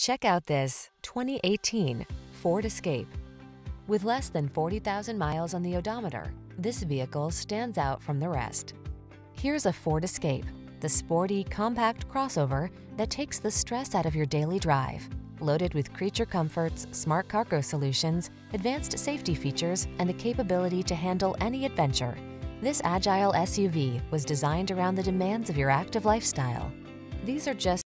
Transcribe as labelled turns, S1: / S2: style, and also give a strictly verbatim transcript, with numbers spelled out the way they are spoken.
S1: Check out this twenty eighteen Ford Escape. With less than forty thousand miles on the odometer, this vehicle stands out from the rest. Here's a Ford Escape, the sporty, compact crossover that takes the stress out of your daily drive. Loaded with creature comforts, smart cargo solutions, advanced safety features, and the capability to handle any adventure, this agile S U V was designed around the demands of your active lifestyle. These are just